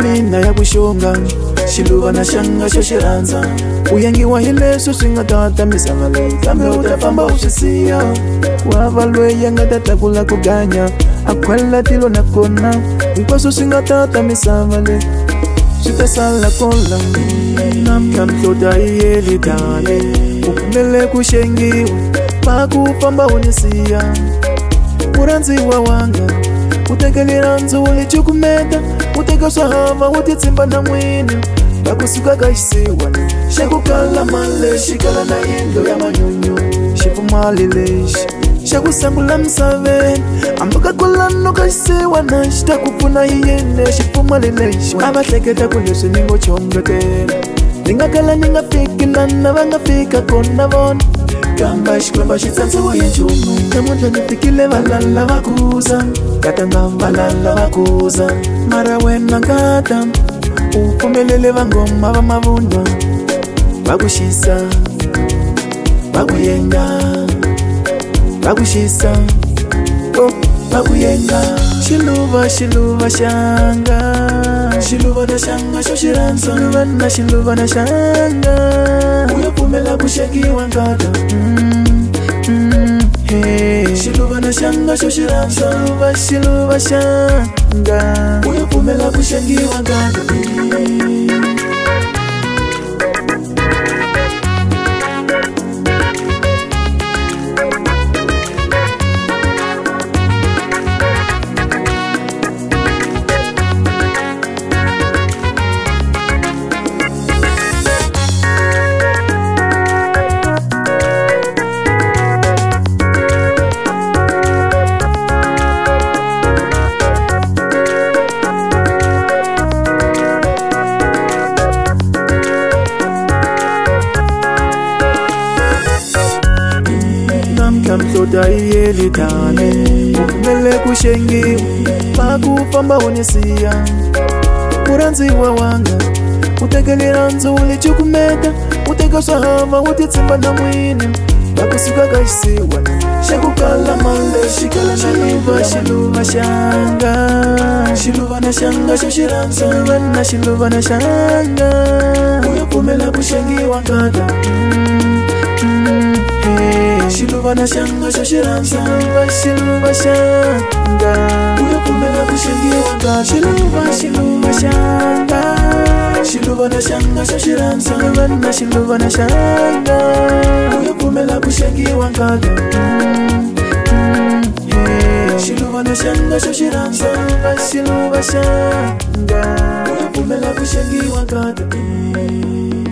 mina ya kushonga xiluva na xanga xo xi rhandza u yangiwa hi leswi swi nga tata misava leyi kambe u ta famba u swi siya ku hava loyi ya nga ta tlakula ku ganya a khwela tilo na kona hinkwaswo swi nga tata misava leyi swi ta sala kola na mhlota yi yeli tale u pfumele ku xengiwa va ku famba u ni siya murhandziwa wanga u tekeli rhandzu u li cukumeta u teka swa hava u ti tsimba na n'wini va kusuka ka xisiwana xa ku kala mali xi kala na yindlo ya manyunyu xipfumali lexi xa ku sangula misaveni ambuka kwalano ka xisiwana xi ta ku pfuna hi yini xipfumali lexi a va hleketa ku leswi ni ngo chongetela ni nga kala ni nga fiki lana va nga fika kona vona kamba xikwemba xi tsandziwa hi nchumu namuntlha ni fikile valala va kuza katanga valala va kuza mara wena ngata u pfumelele vangoma va mavundwa va ku xisa va ku yenga va ku xisa va ku yenga xiluva xanga xiluva na xanga xo xi rhandza xiluva na xanga u ya pfumela ku xengiwa ngata xiluva na xanga xo xi rhandza xiluva xanga u ya pfumela ku xengiwa ngata mhlota yi yeli tale u pfumele ku xengiwa va ku famba u ni siya murhandziwa wanga u tekeli rhandzu u li cukumeta u teka swa hava u ti tsimba na n'wini va kusuka ka xisiwana xa ku kala mali xi kala xiluva xanga xiluva na xanga xo xi rhandza na xiluva na xanga u ya pfumela ku xengiwa ngata xiluva na xanga xo xi rhandza xiluva xanga u ya pfumela ku xengiwa ngata xiluva xanga xiluva na xanga xo xi rhandza na xiluva na xanga u ya pfumela ku xengiwa ngata xiluva na xanga xo xi rhandza xiluva xanga u ya pfumela ku xengiwa ngata